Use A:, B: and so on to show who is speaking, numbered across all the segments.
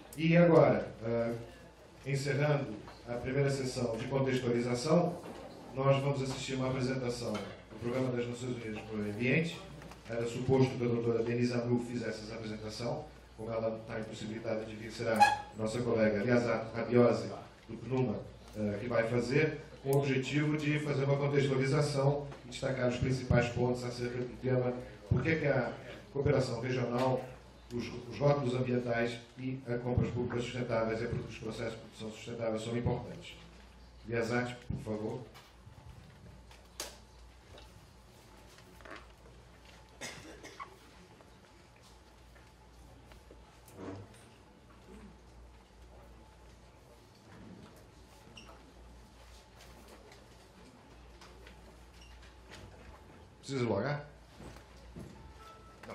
A: E agora, encerrando a primeira sessão de contextualização, nós vamos assistir uma apresentação do Programa das Nações Unidas para o Meio Ambiente. Era suposto que a doutora Denise Anu fizesse essa apresentação. Como ela está impossibilitada de vir, será a nossa colega Liazar Rabiose, do PNUMA, que vai fazer, com o objetivo de fazer uma contextualização e destacar os principais pontos acerca do tema por que a cooperação regional, os rótulos ambientais e as compras públicas sustentáveis e os processos de produção sustentável são importantes. Liazar, por favor. Precisa logar? Não.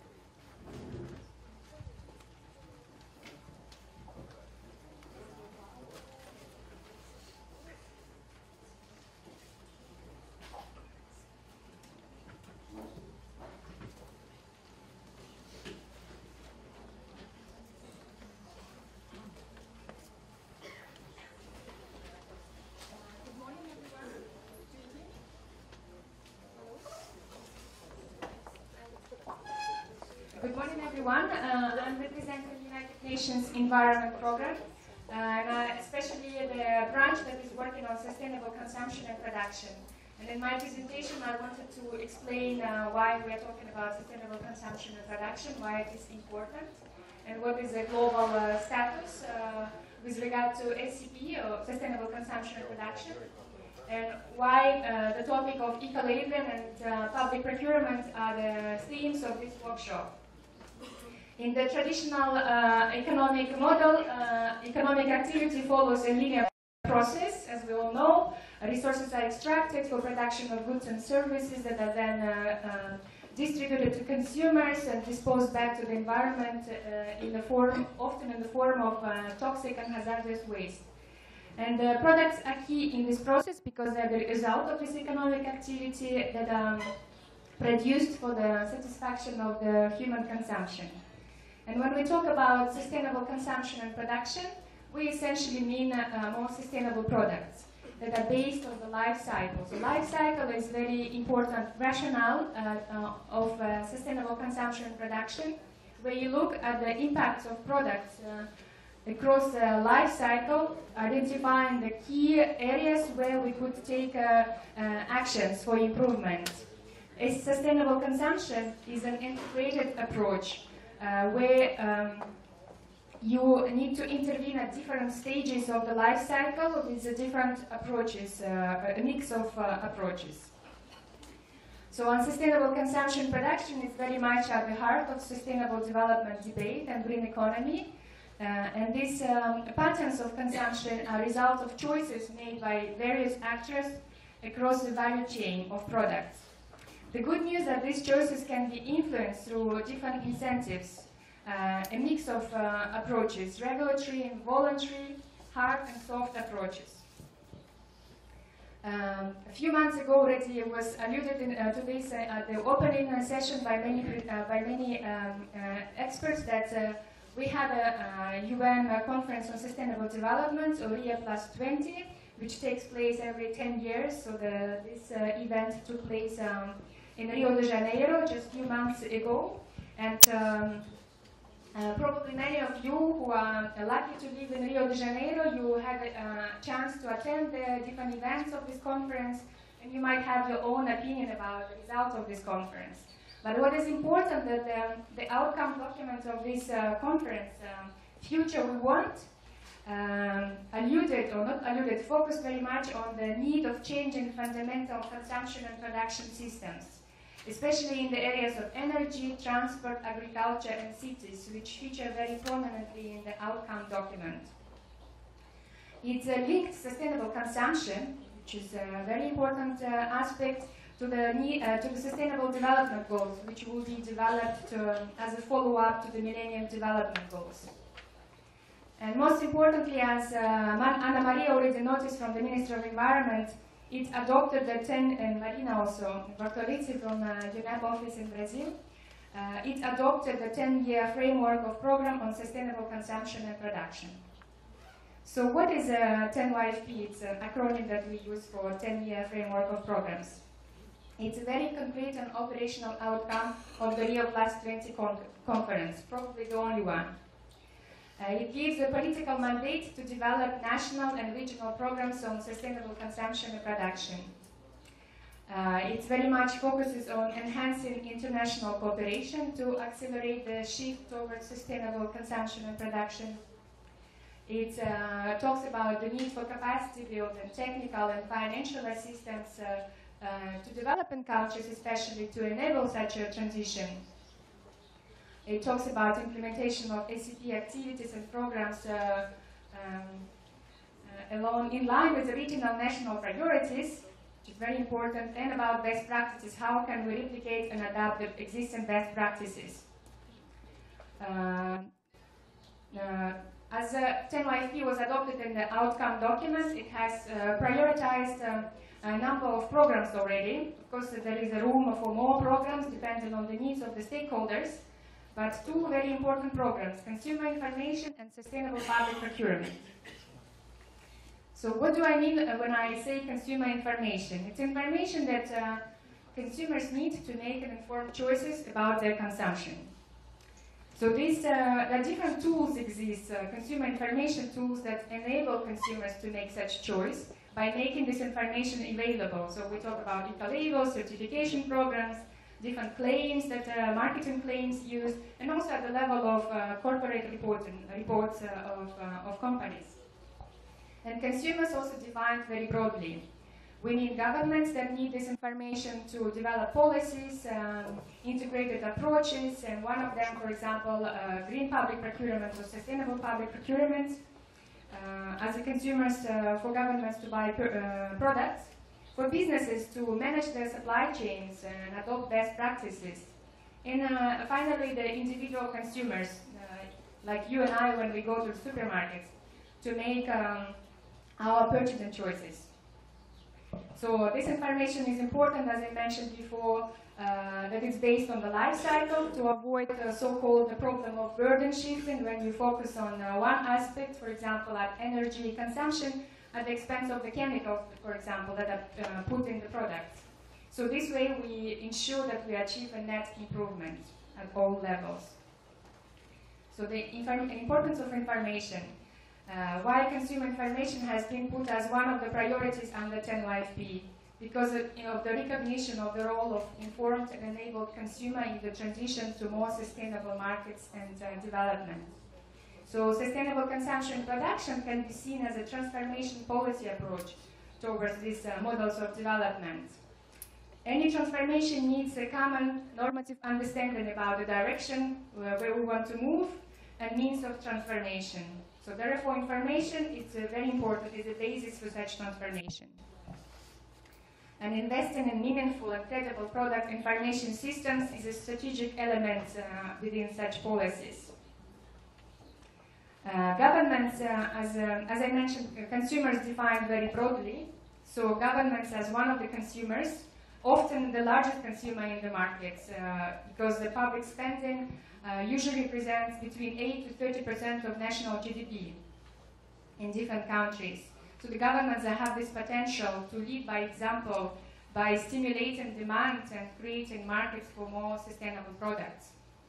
B: Good morning, everyone. I'm representing the United Nations Environment Programme, and especially the branch that is working on sustainable consumption and production. And in my presentation, I wanted to explain why we are talking about sustainable consumption and production, why it is important, and what is the global status with regard to SCP, or sustainable consumption and production, and why the topic of eco-labeling and public procurement are the themes of this workshop. In the traditional economic model, economic activity follows a linear process, as we all know. Resources are extracted for production of goods and services that are then distributed to consumers and disposed back to the environment often in the form of toxic and hazardous waste. And products are key in this process because they are the result of this economic activity that are produced for the satisfaction of the human consumption. And when we talk about sustainable consumption and production, we essentially mean more sustainable products that are based on the life cycle. The life cycle is very important rationale of sustainable consumption and production, where you look at the impacts of products across the life cycle, identifying the key areas where we could take actions for improvement. A sustainable consumption is an integrated approach where you need to intervene at different stages of the life cycle with the different approaches, a mix of approaches. So on sustainable consumption production is very much at the heart of sustainable development debate and green economy. And these patterns of consumption are a result of choices made by various actors across the value chain of products. The good news is that these choices can be influenced through different incentives, a mix of approaches, regulatory and voluntary, hard and soft approaches. A few months ago already it was alluded to this at the opening session by many experts that we have a UN conference on sustainable development, or Rio +20, which takes place every 10 years. So this event took place in Rio de Janeiro just a few months ago. And probably many of you who are lucky to live in Rio de Janeiro, you had a chance to attend the different events of this conference, and you might have your own opinion about the results of this conference. But what is important that the outcome document of this conference, Future We Want, alluded or not alluded, focused very much on the need of changing fundamental consumption and production systems, especially in the areas of energy, transport, agriculture, and cities, which feature very prominently in the outcome document. It linked sustainable consumption, which is a very important aspect, to the Sustainable Development Goals, which will be developed as a follow-up to the Millennium Development Goals. And most importantly, as Ana Maria already noticed from the Minister of Environment, it adopted the 10, and Marina also, Dr. Rizzi from UNEP office in Brazil, it adopted the 10-year framework of program on sustainable consumption and production. So what is 10YFP? It's an acronym that we use for 10-year framework of programs. It's a very concrete and operational outcome of the Rio Plus 20 conference, probably the only one. It gives a political mandate to develop national and regional programs on sustainable consumption and production. It very much focuses on enhancing international cooperation to accelerate the shift towards sustainable consumption and production. It talks about the need for capacity building, technical and financial assistance to developing countries, especially to enable such a transition. It talks about implementation of ACP activities and programs in line with the regional national priorities, which is very important, and about best practices. How can we replicate and adapt the existing best practices? As 10YFP was adopted in the outcome document, it has prioritized a number of programs already. Of course, there is a room for more programs depending on the needs of the stakeholders, but two very important programs: consumer information and sustainable public procurement. So what do I mean when I say consumer information? It's information that consumers need to make informed choices about their consumption. So there are different tools exist, consumer information tools that enable consumers to make such choice by making this information available. So we talk about eco-labels, certification programs, different claims that marketing claims use, and also at the level of corporate reports of companies. And consumers also defined very broadly. We need governments that need this information to develop policies, integrated approaches, and one of them, for example, green public procurement or sustainable public procurement. As a consumers, for governments to buy products, for businesses to manage their supply chains and adopt best practices. And finally, the individual consumers, like you and I when we go to the supermarkets, to make our purchasing choices. So this information is important, as I mentioned before, that it's based on the life cycle to avoid the so-called problem of burden shifting when you focus on one aspect, for example, at energy consumption at the expense of the chemicals, for example, that are put in the products. So this way we ensure that we achieve a net improvement at all levels. So the importance of information. Why consumer information has been put as one of the priorities under 10YFP? Because of the recognition of the role of informed and enabled consumer in the transition to more sustainable markets and development. So sustainable consumption and production can be seen as a transformation policy approach towards these models of development. Any transformation needs a common normative understanding about the direction where we want to move and means of transformation. So therefore, information is very important, is a basis for such transformation. And investing in meaningful and credible product information systems is a strategic element within such policies. Governments, as I mentioned, consumers defined very broadly. So governments as one of the consumers, often the largest consumer in the markets, because the public spending usually represents between 8 to 30% of national GDP in different countries. So the governments that have this potential to lead by example by stimulating demand and creating markets for more sustainable products.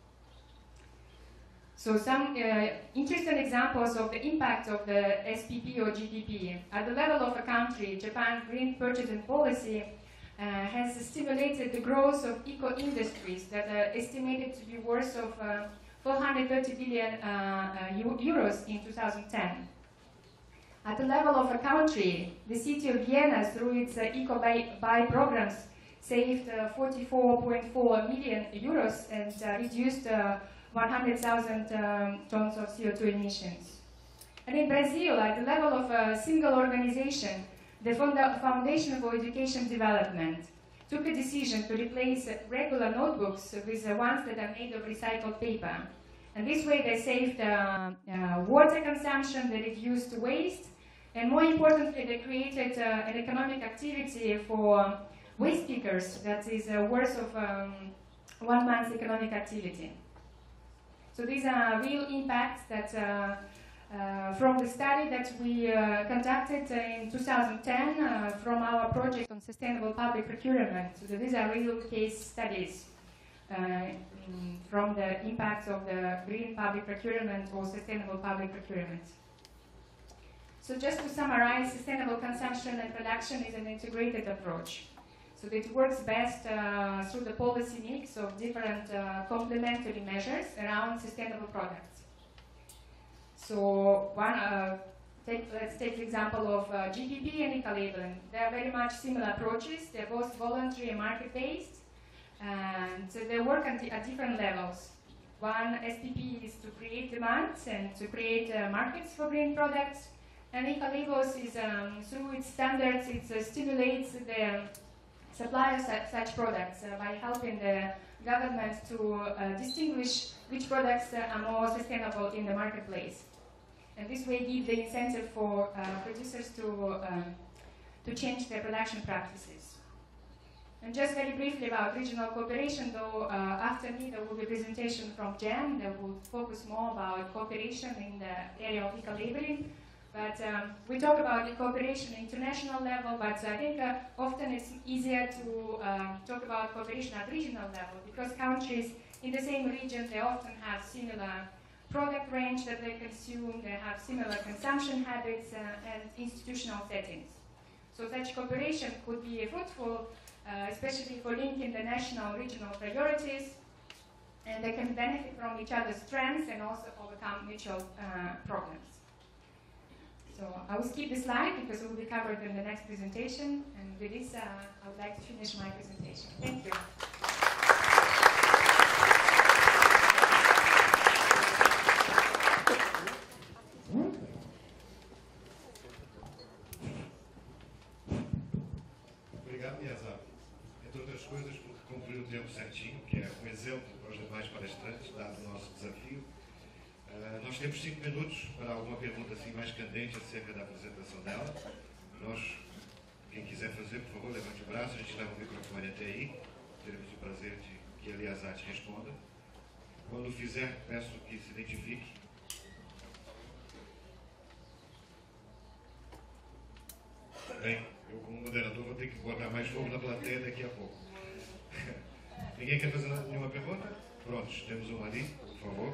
B: So some interesting examples of the impact of the SPP or GDP. At the level of a country, Japan's green purchasing policy has stimulated the growth of eco-industries that are estimated to be worth of 430 billion euros in 2010. At the level of a country, the city of Vienna, through its eco-buy programs, saved 44.4 million euros and reduced 100,000 tons of CO2 emissions. And in Brazil, at the level of a single organization, the Foundation for Education Development took a decision to replace regular notebooks with ones that are made of recycled paper. And this way they saved water consumption, they reduced waste, and more importantly, they created an economic activity for waste pickers that is worth of 1 month's economic activity. So these are real impacts that from the study that we conducted in 2010 from our project on sustainable public procurement. So these are real case studies from the impacts of the green public procurement or sustainable public procurement. So just to summarize, sustainable consumption and production is an integrated approach. So it works best through the policy mix of different complementary measures around sustainable products. So let's take the example of GPP and eco-labeling. They are very much similar approaches. They're both voluntary and market-based, and so they work at different levels. One, SPP, is to create demand and to create markets for green products, and eco-labels is through its standards, it stimulates the supply of such products by helping the government to distinguish which products are more sustainable in the marketplace. And this way give the incentive for producers to change their production practices. And just very briefly about regional cooperation, though after me there will be a presentation from Jen that will focus more about cooperation in the area of eco-labeling. But we talk about the cooperation at international level, but I think often it's easier to talk about cooperation at regional level, because countries in the same region, they often have similar product range that they consume, they have similar consumption habits and institutional settings. So such cooperation could be fruitful, especially for linking the national regional priorities, and they can benefit from each other's strengths and also overcome mutual problems. So I will skip the slide because it will be covered in the next presentation, and with this I would like to finish my presentation. Thank you.
A: Obrigado, Miyazawa. Entre outras coisas, porque cumpriu o tempo certinho, que é um exemplo para os demais palestrantes, dado o nosso desafio. Nós temos 5 minutos para alguma pergunta assim mais candente acerca da apresentação dela. Quem quiser fazer, por favor, levante o braço, a gente leva o microfone até aí. Teremos o prazer de que a Eliasat responda. Quando fizer, peço que se identifique. Bem, eu como moderador vou ter que botar mais fogo na plateia daqui a pouco. Ninguém quer fazer nenhuma pergunta? Prontos, temos uma ali, por favor.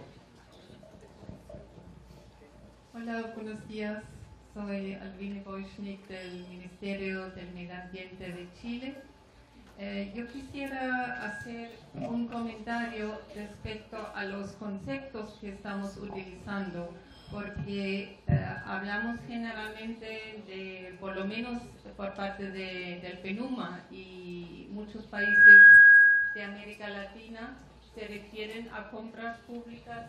C: Hola, buenos días. Soy Albine Boischnik del Ministerio del Medio Ambiente de Chile. Yo quisiera hacer un comentario respecto a los conceptos que estamos utilizando, porque hablamos generalmente de, por lo menos por parte del PNUMA y muchos países de América Latina, se refieren a compras públicas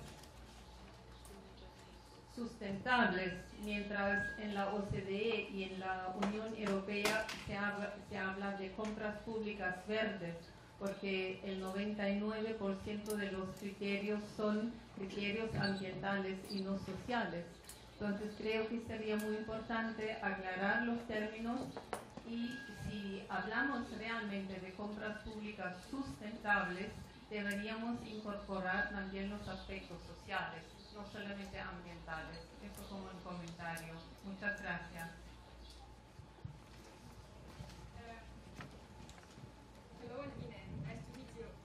C: sustentables, mientras en la OCDE y en la Unión Europea se habla de compras públicas verdes, porque el 99% de los criterios son criterios ambientales y no sociales. Entonces creo que sería muy importante aclarar los términos, y si hablamos realmente de compras públicas sustentables, deberíamos incorporar también los aspectos sociales, no solamente ambientales. Eso como un comentario. Muchas gracias.
B: Hello, Albine. Nice to meet you.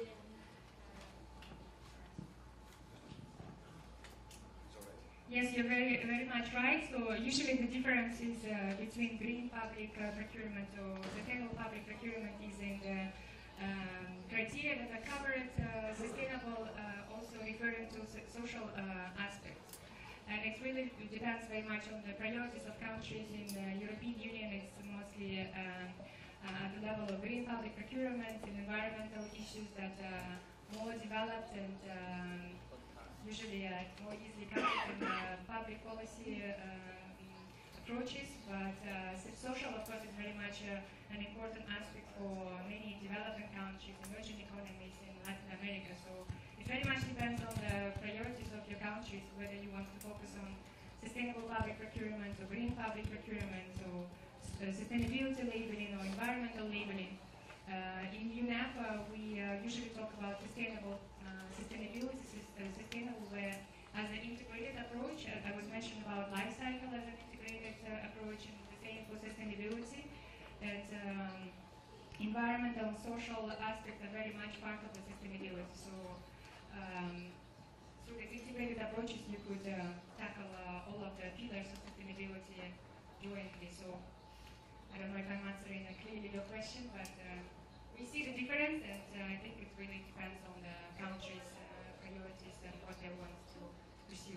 B: Yes, you're very much right. So usually the difference is between green public procurement or sustainable public procurement is in the criteria that are covered, sustainable also referring to social aspects. And it really depends very much on the priorities of countries. In the European Union, it's mostly at the level of green public procurement and environmental issues that are more developed and usually more easily covered in public policy approaches. But social, of course, is very much an important aspect for many developing countries, emerging economies in Latin America. So it very much depends on the priorities of your countries, whether you want to focus on sustainable public procurement or green public procurement or sustainability labeling or environmental labeling. In UNEP, we usually talk about sustainability, sustainable as an integrated approach. I was mentioning about life cycle as an integrated approach, and the same for sustainability. That environmental and social aspects are very much part of the sustainability. So through the integrated approaches, we could tackle all of the pillars of sustainability jointly. So I don't know if I'm answering clearly your question, but we see the difference, and I think it really depends on the country's priorities and what they want to pursue.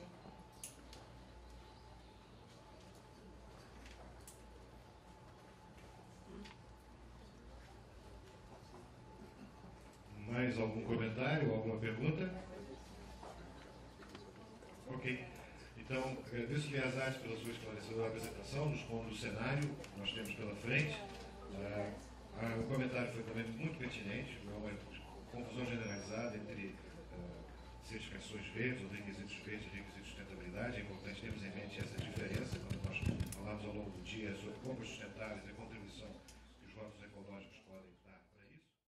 A: Mais algum comentário, alguma pergunta? Ok. Então, agradeço-lhe às artes pela sua esclarecedora apresentação, nos pondo o cenário que nós temos pela frente. O comentário foi também muito pertinente, uma confusão generalizada entre certificações verdes, ou requisitos verdes e requisitos de sustentabilidade. É importante termos em mente essa diferença quando nós falamos ao longo do dia sobre compras sustentáveis e a contribuição que os rótulos ecológicos podem